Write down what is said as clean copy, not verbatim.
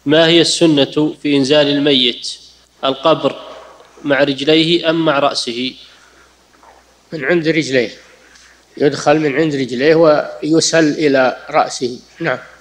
ما هي السنة في إنزال الميت القبر مع رجليه أم مع رأسه؟ من عند رجليه، يدخل من عند رجليه ويسل إلى رأسه. نعم.